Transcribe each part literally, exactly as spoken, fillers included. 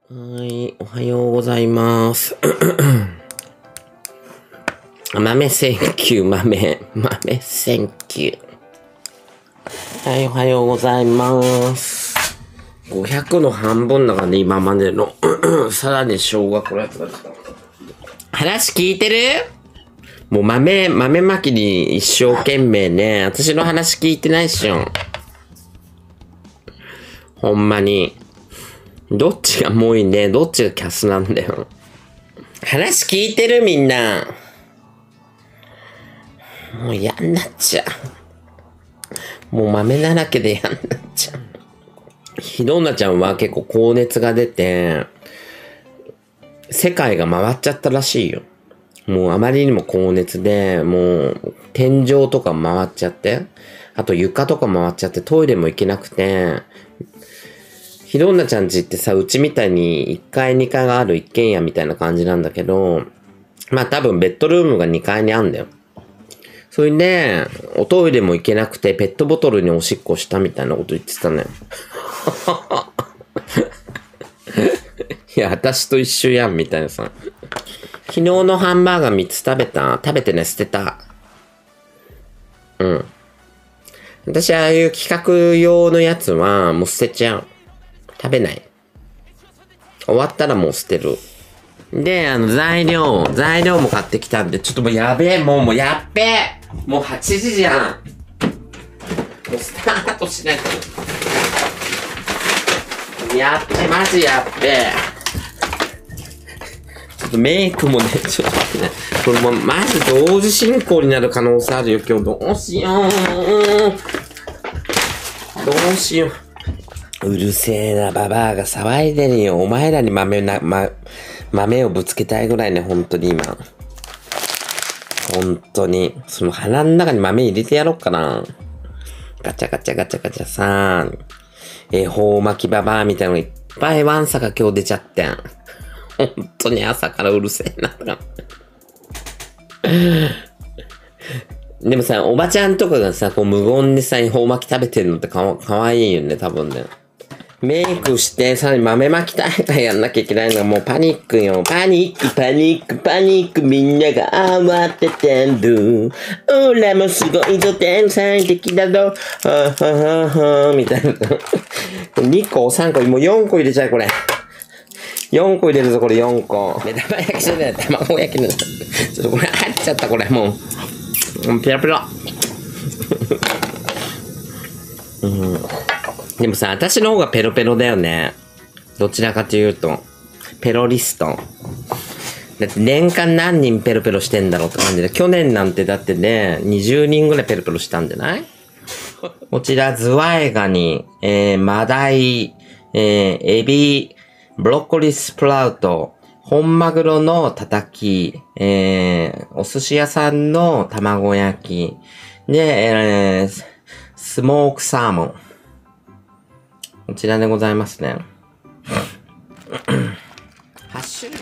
はい、おはようございます。豆センキュー、豆、豆センキュー。はい、おはようございます。ごひゃくの半分だからね、今までの。さらに小学校のやつが来た。話聞いてる？もう豆、豆まきに一生懸命ね、私の話聞いてないっしょ。ほんまに。どっちがもういいね。どっちがキャスなんだよ。話聞いてるみんな。もう嫌になっちゃう。もう豆だらけで嫌になっちゃう。ひどなちゃんは結構高熱が出て、世界が回っちゃったらしいよ。もうあまりにも高熱で、もう天井とか回っちゃって、あと床とか回っちゃってトイレも行けなくて、ひどなちゃん家ってさ、うちみたいにいっかいにかいがある一軒家みたいな感じなんだけど、まあ多分ベッドルームがにかいにあんだよ。それで、おトイレも行けなくてペットボトルにおしっこしたみたいなこと言ってたね。いや、私と一緒やんみたいなさ。昨日のハンバーガーみっつ食べた？食べてね、捨てた。うん。私、ああいう企画用のやつはもう捨てちゃう。食べない。終わったらもう捨てる。で、あの、材料、材料も買ってきたんで、ちょっともうやべえ、もう、もうやっべえもうはちじじゃん。もうスタートしないと。やっべえ、マジやっべえ。ちょっとメイクもね、ちょっと待ってね。これもうマジ同時進行になる可能性あるよ、今日。どうしよう。どうしよう。うるせえなババアが騒いでるよ。お前らに豆な、ま、豆をぶつけたいぐらいね、本当に今。本当に。その鼻の中に豆入れてやろうかな。ガチャガチャガチャガチャさー。恵方巻きババアみたいなのがいっぱいワンサが今日出ちゃってん。本当に朝からうるせえな。でもさ、おばちゃんとかがさ、こう無言でさ、恵方巻き食べてるのってかわ、かわいいよね、多分ね。メイクして、さらに豆まき大会やんなきゃいけないのがもうパニックよ。パニック、パニック、パニック、みんなが慌ててる。オラもすごいぞ、天才的だぞ。はぁはぁはぁみたいな。にこ、さんこ、もうよんこ入れちゃう、これ。よんこ入れるぞ、これよんこ。目玉焼きじゃない、卵焼きの。ちょっとこれ入っちゃった、これ、もう。もうペラペラ。うん。でもさ、私の方がペロペロだよね。どちらかというと。ペロリスト。だって年間何人ペロペロしてんだろうって感じで。去年なんてだってね、にじゅうにんぐらいペロペロしたんじゃない？こちら、ズワイガニ、えー、マダイ、えー、エビ、ブロッコリースプラウト、本マグロのたたき、えー、お寿司屋さんの卵焼き、で、えー、スモークサーモン。こちらでございますね。はち種類。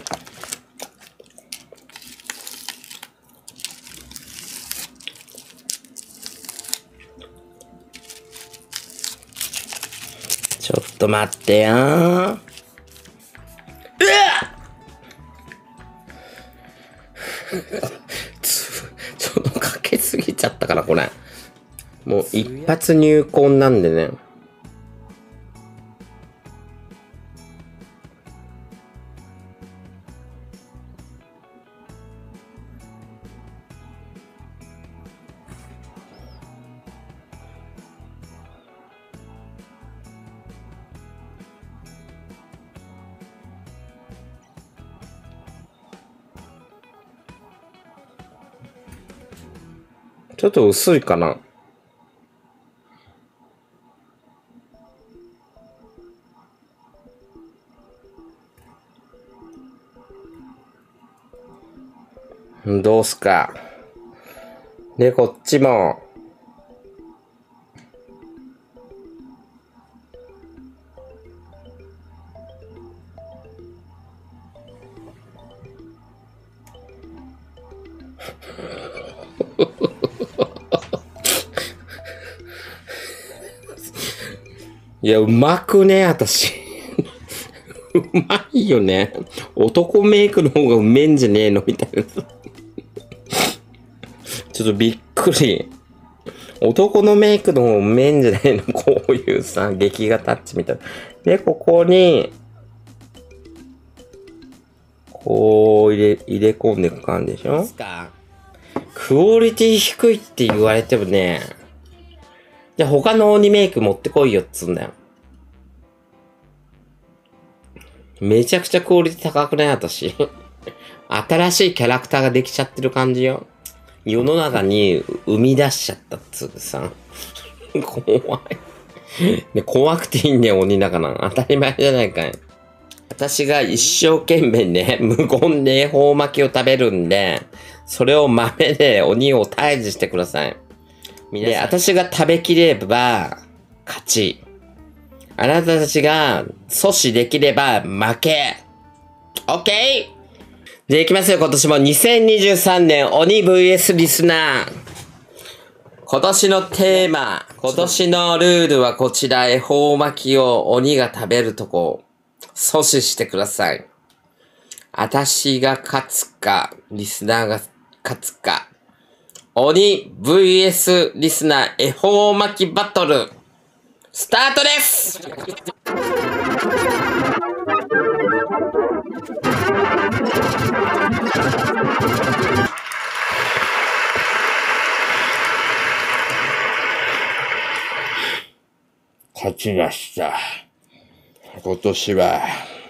ちょっと待ってよー。うわちょっとかけすぎちゃったから、これ。もう一発入魂なんでね。ちょっと薄いかな。どうすか。で、こっちも。いや、うまくね、私。 うまいよね。男メイクの方がうめえんじゃねえのみたいな。ちょっとびっくり。男のメイクの方がうめえんじゃねえの、こういうさ、劇画タッチみたいな。で、ここに、こう入れ、入れ込んでいく感じでしょ？クオリティ低いって言われてもね、じゃあ他の鬼メイク持ってこいよっつうんだよ。めちゃくちゃクオリティ高くない私。新しいキャラクターができちゃってる感じよ。世の中に生み出しちゃったっつうさ。怖い。で、怖くていいんだよ、鬼だから。当たり前じゃないかい。私が一生懸命ね、無言で恵方巻きを食べるんで、それを豆で鬼を退治してください。で、私が食べきれば、勝ち。あなたたちが阻止できれば負け。オッケー？じゃあ行きますよ、今年も。にせんにじゅうさんねん鬼 ブイエス リスナー。今年のテーマ、今年のルールはこちら、恵方巻きを鬼が食べるとこ、阻止してください。私が勝つか、リスナーが勝つか。鬼 ブイエス リスナー恵方巻きバトル、スタートです。勝ちました。今年は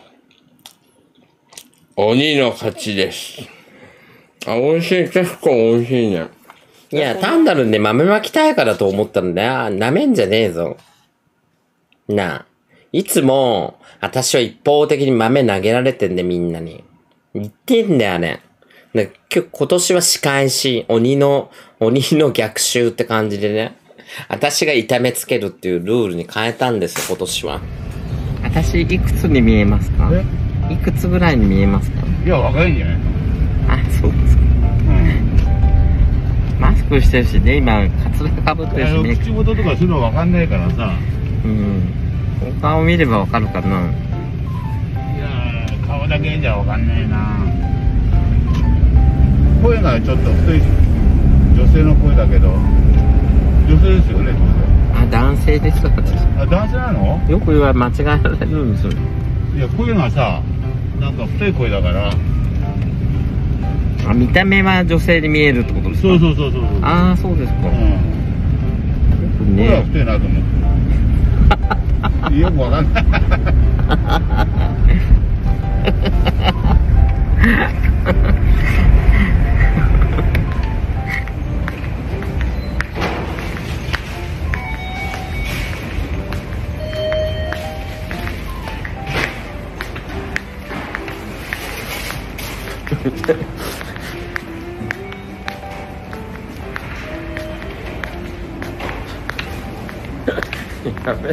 鬼の勝ちです。あ、美味しい。結構美味しいね。いや、単なるね、豆巻きたいからと思ったんだよ。舐めんじゃねえぞ。なあ。いつも、私は一方的に豆投げられてんで、みんなに。言ってんだよね。で、今年は仕返し、鬼の、鬼の逆襲って感じでね。私が痛めつけるっていうルールに変えたんですよ、今年は。私、いくつに見えますか？いくつぐらいに見えますか？ いや、若いんじゃない？ あ、そうですか。うん。マスクしてるしね、今、カツラかぶってるしね。 口元とかするの分かんないからさ。 うん。お顔見れば分かるかな。いやー、顔だけじゃ分かんないな。声がちょっと太い女性の声だけど、女性ですよね、 あ、男性ですか、私。 あ、男性なの？ よく言われ、間違えられるんですよ。 いや、声がさ、なんか太い声だから。 あ、見た目は女性に見えるってことですか？ そうそうそうそう。 ああ、そうですか。うん。よくね。 声は太いなと思って。よくわかんない。 やめろ。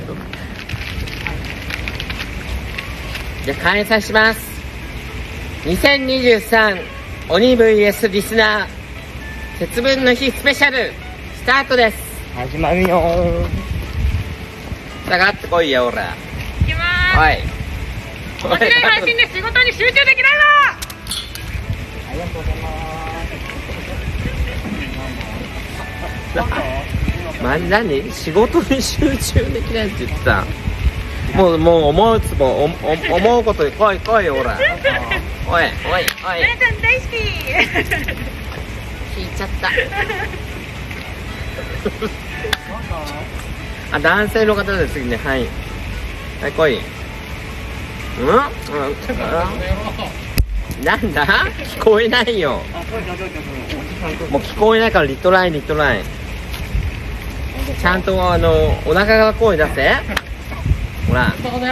じゃあ開催します。にせんにじゅうさん鬼 ブイエス リスナー節分の日スペシャルスタートです。始まるよー。下がってこいよ、ほら。 いきまーす。 はい。 面白い配信で仕事に集中できないわ。 ありがとうございます。マジ何？仕事に集中できないって言ってた。もう、もう思うつぼ、お、お、思うことに来い来い、ほら。おい、おい、おい。 お姉ちゃん大好き。 聞いちゃった。あ、男性の方です、次ね。はい。はい、来い。うん？うん、なんだ？聞こえないよ。もう聞こえないからリトライリトライ。ちゃんとあのお腹が声出せ。ほら。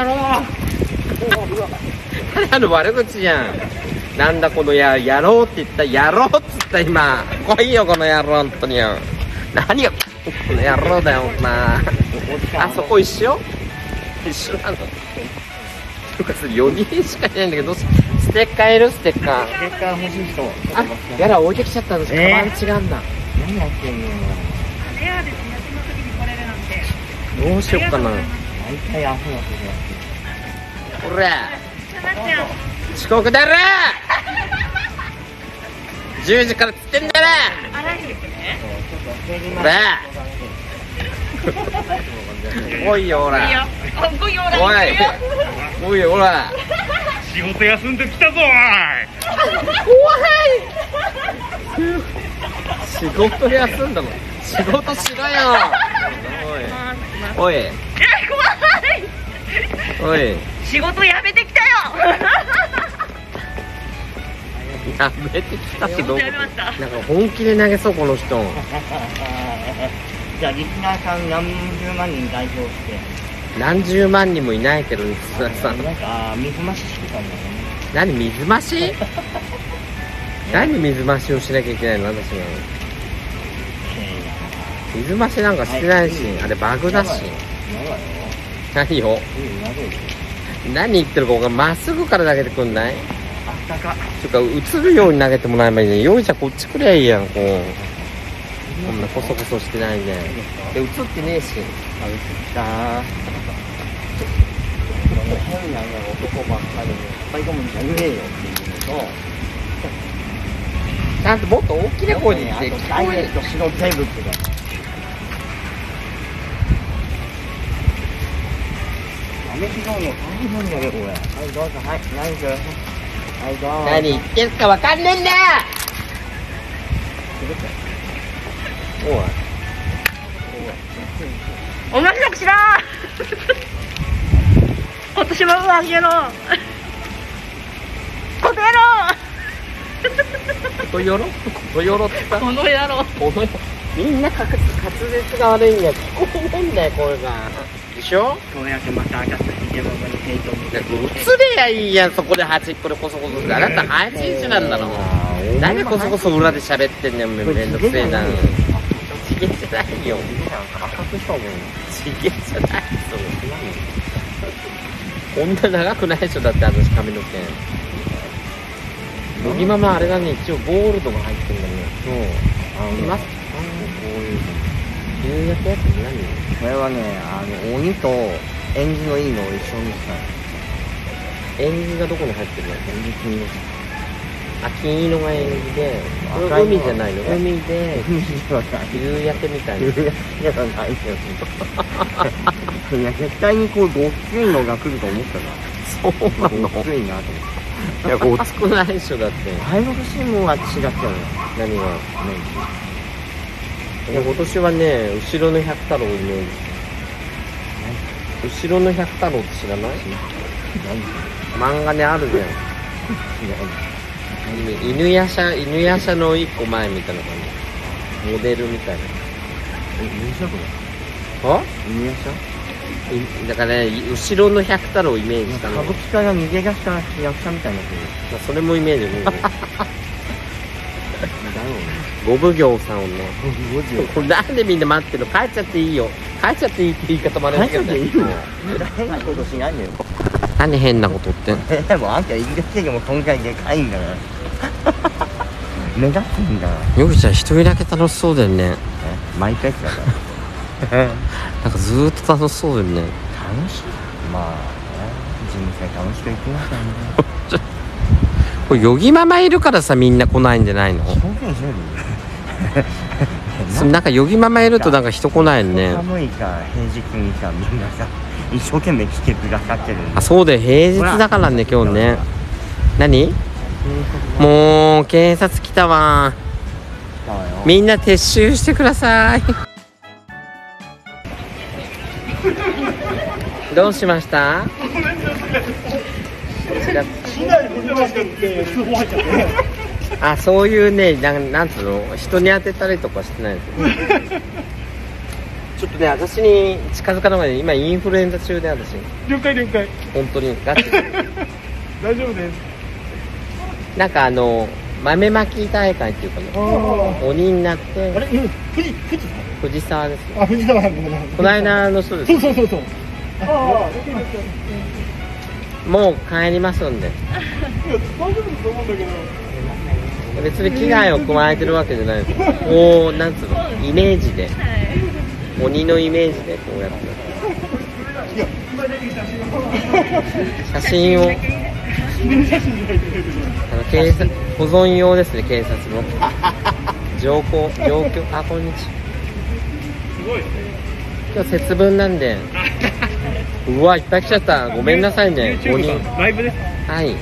ただの悪口じゃん。なんだこのややろうって言ったやろうっつった今。来いよこの野郎本当によ。何がこの野郎だよな。あそこ一緒？一緒なの。よにんしかいないんだけど、ステッカーいる？ステッカー。 ステッカー欲しい人。 あ、やら置いてきちゃったんです。カバン違うんだ。 何やってんの？ レアです。休みの時に来れるなんて。 どうしよっかな。 大体アホなことやってほら。 遅刻だろじゅうじからつってんだろほらおいよほらおいおいよほら仕事休んできたぞ仕事休んだの仕事しろよおいおいおい仕事辞めてきたよやめてきたってどうやめましたなんか本気で投げそうこの人じゃあリスナーさん何十万人代表して何十万人もいないけどリスナーさんなんか水増ししてたんだよね何水増し何水増しをしなきゃいけないの私が水増しなんかしてないしあれバグだし何よ何言ってるか分かんないまっすぐから投げてくんないあったかちょっと映るように投げてもらえばいいねよいしょこっちくりゃいいやんこうこんなコソコソしてないでで映ってねえしあ映った変な男ばっかりで最後もやめねえよっていうのとちゃんともっと大きな声で言ってあとダイエットしろテーブルとかアメリカの大変だねこれはいどうぞはいナイスはいどうぞ何言ってるか分かんねえんだよおい同じだくしろ今年も上げろこの野郎ことよろことよろってさこの野郎このみんな滑舌が悪いんだよ聞こえないんだよ声がでしょこうやってまた赤くひげままにヘイトを映れやいいやんそこで端っこでコソコソしてあなた配信者なんだろなんでコソコソ裏で喋ってんねんめんどくせえなちげじゃないよ赤くしたもんちげじゃないそれこんな長くないでしょだって私髪の毛ヨギママあれがね一応ゴールドが入ってんだねそうあのいますこういう夕焼けやつ何これはねあの鬼と縁起のいいのを一緒にした縁起がどこに入ってるの縁起金のあ金色が縁起で赤いの海じゃないの海で海ではない夕焼けみたいな夕焼けではないですよいや絶対にこうごっついのが来ると思ったなそうなのごっついなと思っていやごつくないでしょだってハイボー新聞は違っちゃうよ何がいや今年はね後ろの百太郎をイメージ後ろの百太郎って知らない漫画であるじゃん犬夜叉犬夜叉の一個前みたいな感じモデルみたいなえ犬舎これは犬夜叉いだからね後ろの百太郎をイメージしたの、 歌舞伎から逃げ出した役者みたいになってるまあ、それもイメージねだろうね五奉行さんをねごじゅうこれなんでみんな待ってるの帰っちゃっていいよ帰っちゃっていいって言い方もあるんだけどねいいよ変なことしないでよ何変なことってでもあんたいるだけでも存在でかいんだから目立つんだからよきちゃん一人だけ楽しそうだよねマイペースだからなんかずーっと楽しそうだよね楽しいまあ、ね、人生楽しくいきましたねこれヨギママいるからさみんな来ないんじゃないの表現しないでなんかヨギママいるとなんか人来ないよね寒いか平日にさみんなさ一生懸命来てくださってるんであそうだよ平日だからね今日ね何もう警察来たわみんな撤収してくださいどうしましたあ、そういうね、なん、なんつうの人に当てたりとかしてないですよちょっとね、私に近づかないので今インフルエンザ中で私了解了解本当にガチで大丈夫ですなんかあの豆まき大会っていうかね鬼になってあれうん富士富士藤沢ですよあ富士山なんだこの間の人ですそうそうそうそうああもう帰りますんでいや大丈夫だと思うんだけど別に危害を加えてるわけじゃないですこうなんつうのイメージで鬼のイメージでこうやって写真をあの警察保存用ですね、警察の上皇上皇あ、こんにちは。 すごいですね。 今日節分なんでうわいっぱい来ちゃった、ごめんなさいね。ごにんライブですか？ はい、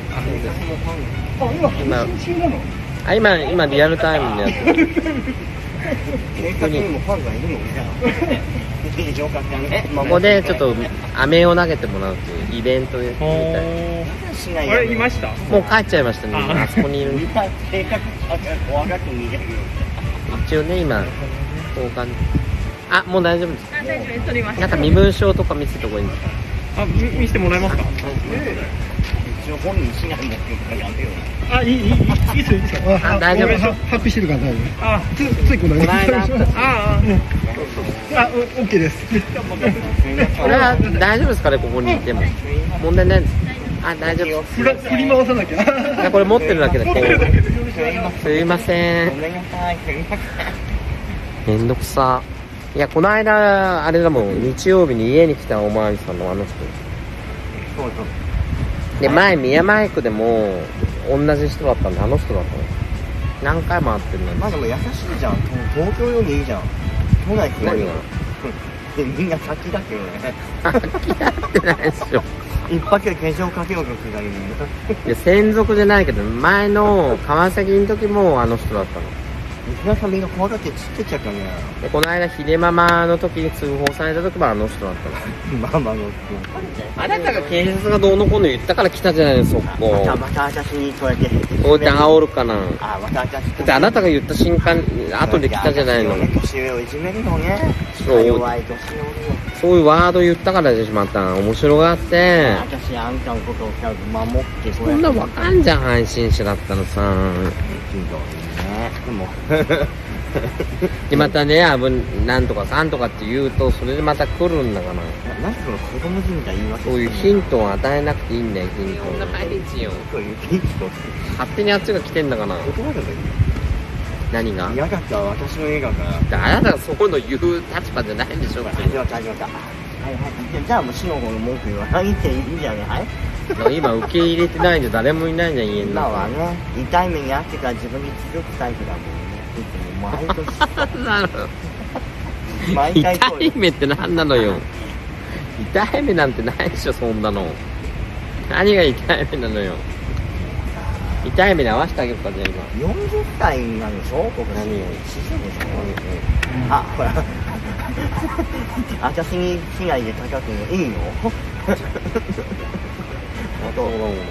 今配信中なの？ あ、今今リアルタイムでやってる。 警察にもファンがいるのね。異常かね。 ここでちょっと飴を投げてもらうというイベントでみたい。 しないあれいました？ もう帰っちゃいましたね。 ああそこにいる。 見たい計画怖がって逃げる。 一応ね今交換。あ、もう大丈夫です。 あ、大丈夫です。撮りましなた。 んか身分証とか見せてこいいんですか。 あ、み見せてもらえますか？ 一応本人しないもんっていうからやめよう。 あ、いいいいいいいいですよいいですよ。 あ大丈夫ですハッピーしてるから大丈夫。あ、つついこの間。 この間あったああ、あ、オッケーです。 これは大丈夫ですかね、ここにいても問題ないです。あ、大丈夫。 振ら振り回さなきゃ。 いやこれ持ってるだけでこう。すいません。 ごめんなさい。すいません。 めんどくさ。いやこの間あれだもん、日曜日に家に来たおまわりさんのあの人。 そうそう。 で前宮前区でも同じ人だったんで、あの人だったの。何回も会ってるのに。 まあでも優しいじゃん。東京よりいいじゃん。都内来ないよ。みんな先だけどね。 飽き合ってないでしょ。 一発で化粧かけようとするだけで。 いや専属じゃないけど、前の川崎の時もあの人だったの。 石田さんみんな怖がってちってっちゃったね。 でこの間秀ママの時に通報された時もあの人だったの。 ママの。 あなたが警察がどうのこうの言ったから来たじゃないですか、そこ。 またまた私にそうやって。 こうやって煽るかな。 あ、また私。だだってあなたが言った瞬間後で来たじゃないの。 年上をいじめるのね。 そう弱い年寄りを。 そういうワード言ったからでしまった面白がって私あんたのことを守ってそんなわかんじゃん、配信者だったのさ。 ひどいね。でもでまたね、あぶなんとかさんとかって言うとそれでまた来るんだから。 なんでその子供じみたい言い訳そういうヒントを与えなくていいんだよ、ヒント。そんな毎日よ。 そういうヒント勝手にあっちが来てんだから。 断ればいい。 何が嫌だったら私の映画から。 であなたがそういうの言う立場じゃないんでしょ。 始まった始まった。はいはい。じゃあもう死の子の文句言わないっていいんじゃない？ 今受け入れてないんで誰もいないじゃん、家の今中。 はね、痛い目に遭ってから自分に気づくタイプだもんね。いつも毎年なの毎回そう痛い目って何なのよ。痛い目なんてないでしょ、そんなの。何が痛い目なのよ。痛い目に合わせてあげるか、じゃあ今。 よんじゅっさいなんでしょ僕何よ。 死生でしょ、あ、ほら私に被害で高くいいのそうだもん。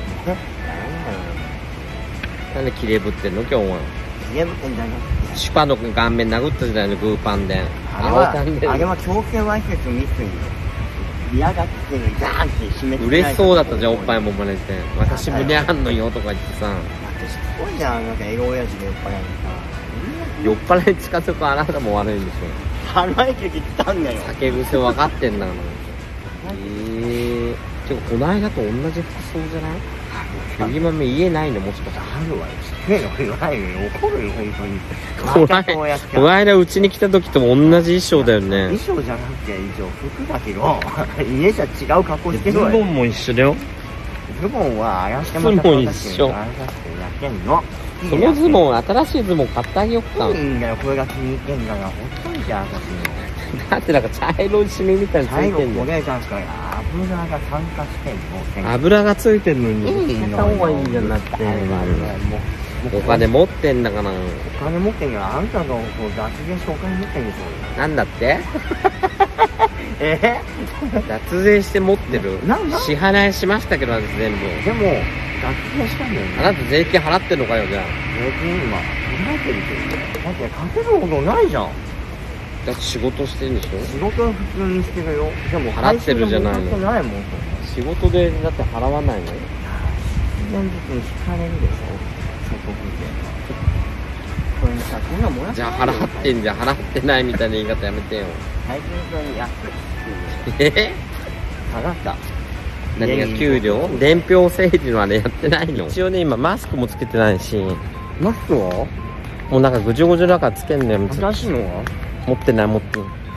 なんで綺麗ぶってんの今日は。 ゲーム店じゃなくてシュパの顔面殴ったじゃないの、グーパンで。 あれは青タンであれは強制わいせつ未遂嫌がってガーンって締め付け嬉しそうだったじゃん、おっぱいもまれて。私胸あんのよとか言ってさ。 だってすごいじゃん、なんかエロ親父で酔っ払いに酔っ払いに近づくあなたも悪いんでしさ腹いけてきたんだよょ。酒癖分かってんだから。えー。てかこの間と同じ服装じゃない？右豆家ないのもしかして。 あるわよ、失礼なこと言わないよ、怒るよ本当に。 こないこの間うちに来た時とも同じ衣装だよね。 衣装じゃなくて以上服だけど家じゃ違う格好してるわよ。 ズボンも一緒だよ。 ズボンは洗ってズボン一緒洗ってやってんの。 そのズボンン、新しいズボン買ってあげよっか。 いいんだよ、これが気に入ってんだからほっといて私の。 だってなんか茶色い締めみたいにつ最後いてんの。 これ確かに油が酸化してんの。 油がついてんのに。 いいのやった方がいいじゃなくて。 あれはあれはもうお金持ってんだから。 お金持ってんのはあんたのこう脱税してお金持ってんでしょ。 なんだってえ脱税して持ってる。 なんだ支払いしましたけど私全部。 でも脱税したんだよね。 あなた税金払ってんのかよ、じゃあ。 税金今取られてるけどだって稼ぐほどないじゃん。 だって仕事してるんでしょ。 仕事は普通にしてるよ。でも払ってるじゃないの会社がもらってないもん。 仕事でだって払わないの。 いちねんずつに引かれるでしょ。所得税。これさ、こんなもらってじゃあないよ払ってんじゃん、払ってないみたいな言い方やめてよ。 最近それに安い。 え下がった。 何が給料？伝票整理のあれやってないの？一応ね今マスクもつけてないし、 マスクはもうなんかぐじょぐじょだからつけんのやめて。 新しいのは持ってない持ってない。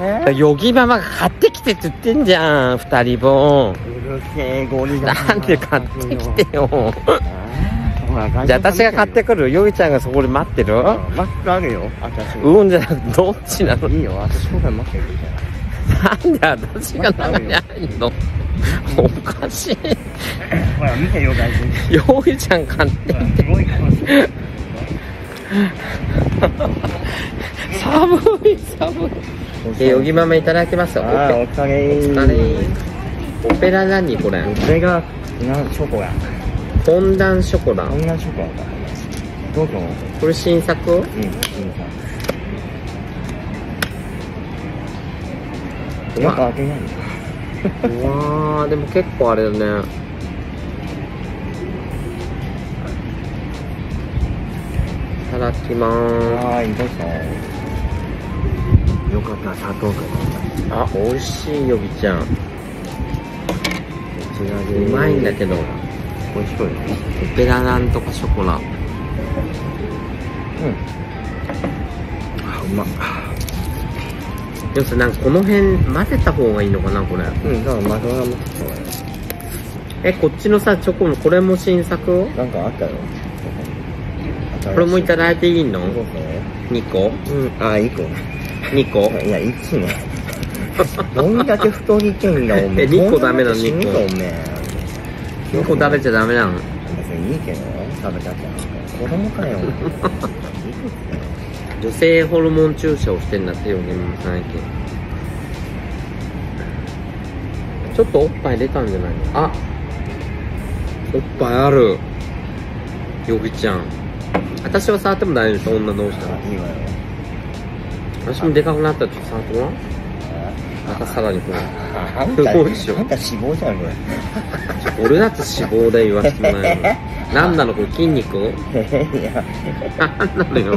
えヨギママが買ってきてって言ってんじゃん、二人分。 うるせえ、ゴリラ。 なんで買ってきてよ。 ほらじゃあ私が買ってくる。ヨギちゃんがそこで待ってる？ 待ってあるよ、私。 うんじゃなくて、どっちなの？ いいよ、私ここで待ってるじなんで私が中に入んの？おかしい。 ゃん。ほら、見てよ、外人。 ヨギちゃん買ってきて。 すごい顔してる。 寒い寒い。え、ヨギママいただきますよ。 あー、お疲れお疲れ。オペラ何これ？ これが、な、ショコラ。 フォンダンショコラ。 こんなショコラだ。どうぞ。 これ新作？ うん、いいさ。なんか開けないの？ うわー、でも結構あれだね。いただきまーはーい、どうぞ。よかったら砂糖かす。あ、美味しいヨギちゃん。 こちらで。 うまいんだけど。 美味しそうですね。 オペラなんとかショコラ。 うん。あ、うまっ。 でもさ、なんかこの辺混ぜた方がいいのかな、これ。 うん、だからマドラーもそうだよ。 え、こっちのさ、チョコも、これも新作？ なんかあったよ。 これもいただいていいの？ そうそう。 にこ？ うん、あ、いい個。 にこ？ いや、いちね。どんだけ太りてんだ、おめえ。 えにこダメなの死ぬぞ、おめえ。 にこ食べちゃダメなの？ 別にいいけど、食べたって。子供かよ。 女性ホルモン注射をしてんだってよ、ね、最近。ちょっとおっぱい出たんじゃないの？あ、おっぱいある。ヨギちゃん。私は触っても大丈夫でしょ、女同士だから。 いいわよ。 私もでかくなったらちょっと触ってごらん。またさらにこれ。 あんた、 すごいでしょあんた脂肪じゃん、これ。 俺だって脂肪で言わせてもらえるの。なんなのこれ、筋肉？ いや、 なんなのよ。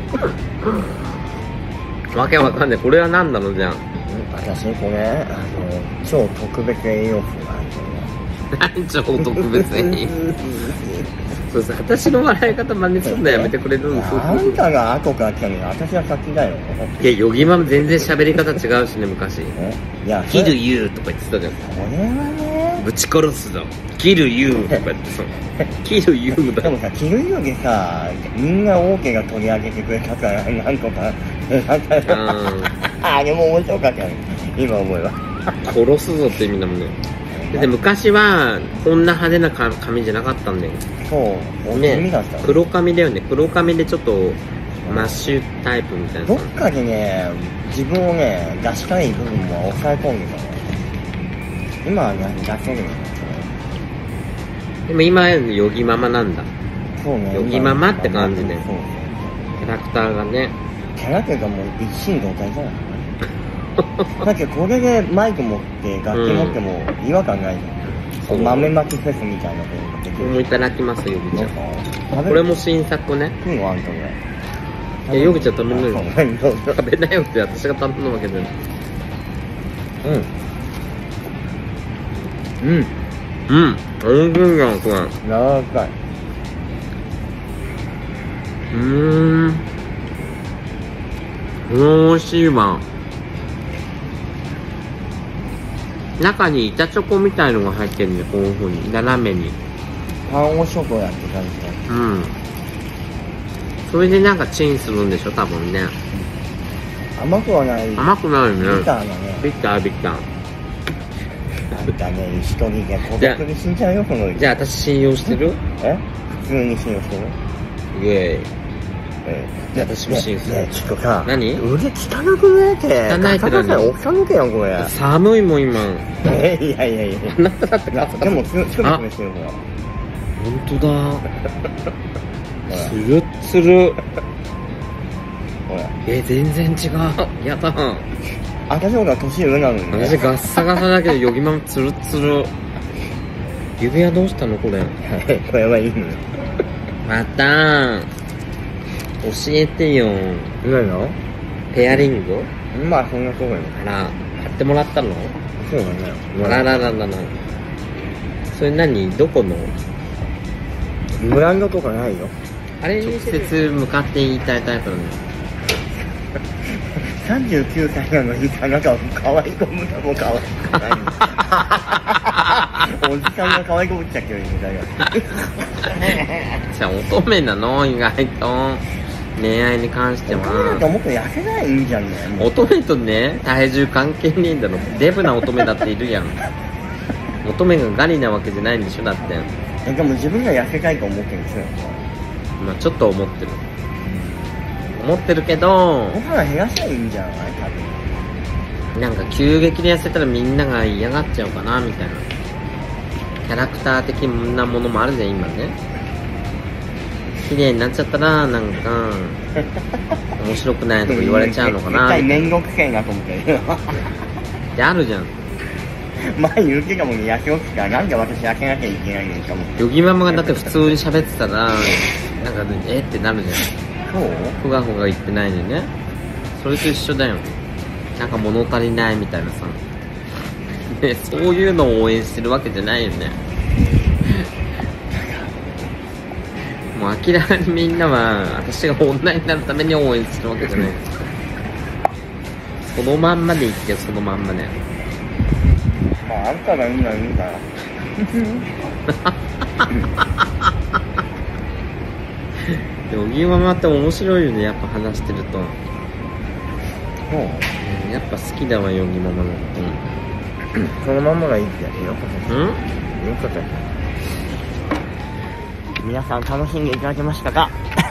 わけわかんない。これは何なのじゃん。 私、これ、あの、超特別栄養素がある何超特別に。そうさ、私の笑い方真似すんのやめてくれるんですよ。 あんたが後から来たのに、私は先だよ。 いや、ヨギママ全然喋り方違うしね、昔。 えいや、 キルユーとか言ってたじゃん。 これはね、 ぶち殺すぞ。キルユーとか言ってさ。キルユーだでもさ、着るよりさ、みんなオーケーが取り上げてくれたから、なんとか、なんか、あれも面白かったよ。今思えば。 殺すぞって意味だもんね。で、昔は、こんな派手な髪じゃなかったんだよ。 そう、 ね耳だった。 黒髪だよね。黒髪でちょっと、マッシュタイプみたいなどっかでね、自分をね、出したい部分も抑え込んでたね。今はね、出せるんだでも今はヨギママなんだ。 そうね。 ヨギママって感じねそうそう。 キャラクターがね。 キャラクターがもう一心同体じゃないだってこれでマイク持って楽器持っても違和感ないじゃん。 うん、 豆まきフェスみたいなことができる。 これもいただきます、ヨギちゃん。 ここれも新作ね。 食うのあんたぐらい。 いや、ヨギちゃん食べないよ。 そう食べなよって私が頼むわけじゃない。 うん。うん。 うん。おいしいじゃん、これ。 柔らかい。 うーん。うん、美味しいわ。中に板チョコみたいのが入ってるんで、こういう風に。斜めに。 パンオショコラって感じだ。 うん。それでなんかチンするんでしょ、多分ね。 甘くはない。 甘くないよね。 ビターだね。 ビター、ビター。 あんたね、一人で孤独に死んじゃうよ、このじゃあ私信用してる？ え普通に信用してるイエーイ。 えじゃあ私も信用する。 ねえ、ちょっとさ、 何？ 腕汚くねえって。 汚いってガサガサ何？ おっさんけよ、これ。 寒いもん、今。 え、いやいやいや。 あなただってガサガサ。 でも、つ、つるつるしてる、ほら。 ほんとだ。 ほら。 つるっつる。 ほら。 え、全然違う。やだ。 赤ちょうが年上なのにね。 私ガッサガサだけど、ヨギママツルツル。指輪どうしたのこれ。 これはいいのよ。 またー。教えてよ。 何のペアリング？ まあ、そんなとこよ。 あら、買ってもらったの？ そうだね。 あららららら。それ何？どこの？ ブランドとかないよ。 あれ直接向かって言いたいタイプなの。 さんじゅうきゅうさいなのにさ、なんか可愛い子むかも可愛くないおじさんが可愛い子ぶっちゃけるみたいな。 じゃあ乙女なの意外と恋愛に関しては。 乙女だともっと痩せないいいんじゃんね。 乙女とね体重関係ねえんだろ。デブな乙女だっているやん。乙女がガリなわけじゃないんでしょだって。 えでも自分が痩せたいと思ってるんですよ。 まあちょっと思ってる、思ってるけど、 ご飯減らしたらいいんじゃない多分。 なんか急激に痩せたらみんなが嫌がっちゃうかなみたいなキャラクター的なものもあるじゃん今ね。綺麗になっちゃったらなんか面白くないとか言われちゃうのかな。 絶対面倒くせえなと思ってる。 ってあるじゃん。 前言ってたもんね、痩せよくからなんで私痩せなきゃいけないのかも。 ヨギママがだって普通に喋ってたらなんかえってなるじゃん。 そうふがふが言ってないのにね。それと一緒だよ。なんか物足りないみたいなさ。でそういうのを応援してるわけじゃないよね。もう明らかにみんなは私が女になるために応援してるわけじゃない。そのまんまで言ってよ、そのまんまね。 まああんたがいいのはいいんだよ。 ヨギママって面白いよね、やっぱ話してると。 そううん、やっぱ好きだわ、ヨギママのこそのまんまがいいってやつよ。 と。うんよかったです。皆さん楽しんでいただけましたか？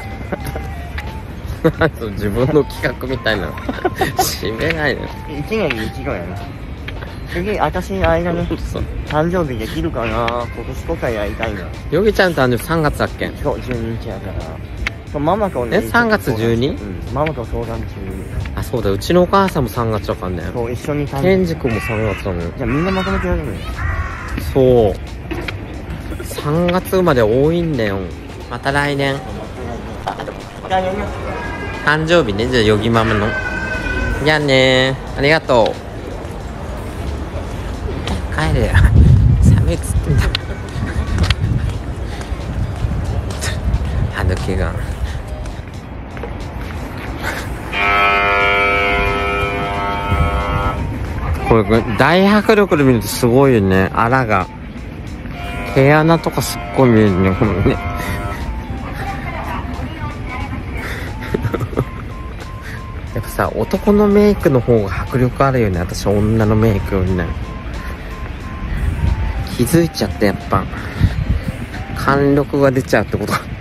そう自分の企画みたいな締めないの。 一年に一度やな。次、私の間に誕生日できるかな。今年とかやりたいな。 ヨギちゃん誕生日さんがつだっけ？ そう、じゅうににちやから。そうママとね。 えさんがつじゅうに？ うん、ママと相談中。 あ、そうだ、うちのお母さんもさんがつだからね。 そう、一緒に誕ケンジ君もさんがつなのよ。 じゃあみんなまとめてやるのよ。 そう。さんがつ生まで多いんだよ。また来年。誕生日ね、じゃあヨギママの。じゃあねー、ありがとう。帰れよ。寒いっつってんだ。歯抜けが。これ、これ大迫力で見るとすごいよね、あらが。毛穴とかすっごい見えるね、このね。やっぱさ、男のメイクの方が迫力あるよね、私女のメイクよりね。気づいちゃってやっぱ貫禄が出ちゃうってこと。